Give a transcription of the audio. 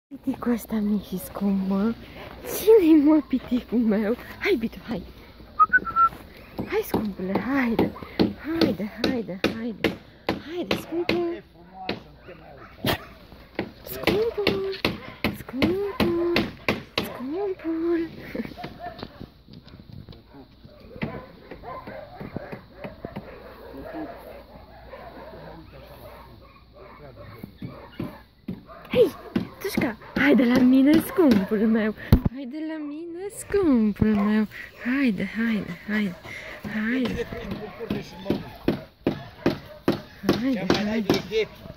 Piticul ăsta mic și scump, mă. Cine-i, mă, piticul meu? Hai, Bitu, hai. Hai, scumpule, haide. Haide, haide, haide. Haide, scumpul. Scumpul. Scumpul. Scumpul. Hei, Tușca, haide la mine, scumpul meu. Haide la mine, scumpul meu. Haide, haide, haide. Haide. Haide, haide.